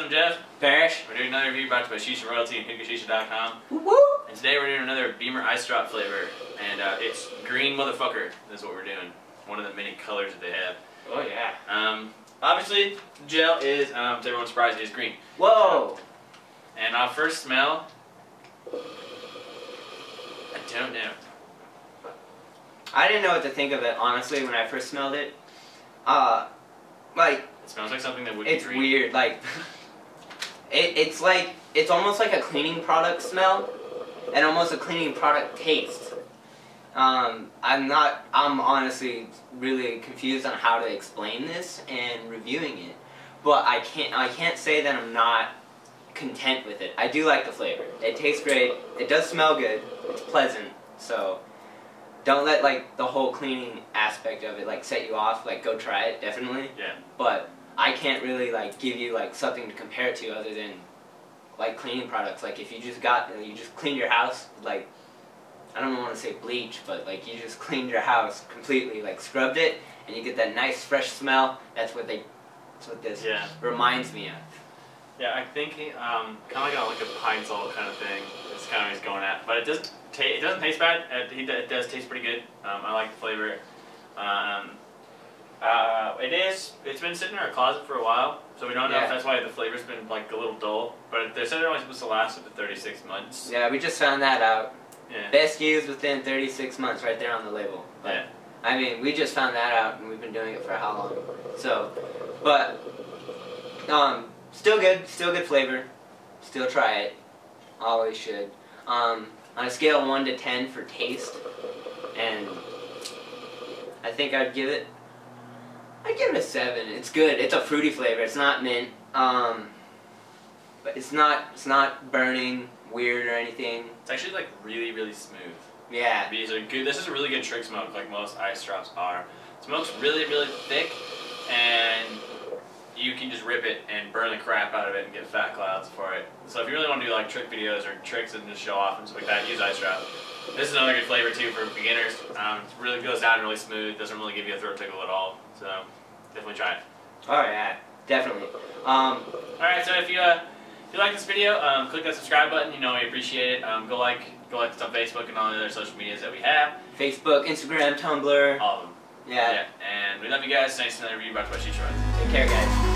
Jeff. Parrish. We're doing another review brought to you by Shisha Royalty and HookahShisha.com. Woo! And today we're doing another Beamer Ice Drop flavor. And it's green motherfucker. That's what we're doing. One of the many colors that they have. Oh yeah. Obviously, the gel is, to everyone's surprise, it is green. Whoa! And on first smell, I don't know. I didn't know what to think of it, honestly, when I first smelled it. Like... It smells like something that would be It's green. weird, like... it's like... It's almost like a cleaning product smell, and almost a cleaning product taste. I'm honestly really confused on how to explain this and reviewing it. But I can't say that I'm not content with it. I do like the flavor. It tastes great. It does smell good. It's pleasant. So don't let like the whole cleaning aspect of it like set you off. Like go try it, definitely. Yeah. But I can't really like give you like something to compare it to other than like cleaning products. Like if you just cleaned your house, like I don't want to say bleach, but like you just cleaned your house completely, like scrubbed it, and you get that nice fresh smell. That's what this reminds me of. Yeah, I think he, kind of like a pine salt kind of thing. It's kind of what he's going at, but it doesn't taste bad. It does taste pretty good. I like the flavor. It's been sitting in our closet for a while, so we don't know if that's why the flavor's been like a little dull. But they said they're only supposed to last up to 36 months. Yeah, we just found that out. Yeah. Best used within 36 months, right there on the label. But, yeah. I mean, we just found that out, and we've been doing it for how long? So, but still good flavor. Still try it. Always should. On a scale of 1 to 10 for taste, and I think I'd give it a 7. It's good. It's a fruity flavor. It's not mint. But it's not burning weird or anything. It's actually like really, really smooth. Yeah. These are good. This is a really good trick smoke, like most ice drops are. It smokes really, really thick, and you can just rip it and burn the crap out of it and get fat clouds for it. So if you really want to do like trick videos or tricks and just show off and stuff like that, use ice drop. This is another good flavor too for beginners. It really goes down really smooth. Doesn't really give you a throat tickle at all. So definitely try it. Oh yeah, definitely. All right. So if you like this video, click that subscribe button. You know we appreciate it. Go like us on Facebook and all the other social medias that we have. Facebook, Instagram, Tumblr. All of them. Yeah. And we love you guys. Thanks for another review brought to you by Shisha Royalty. Take care, guys.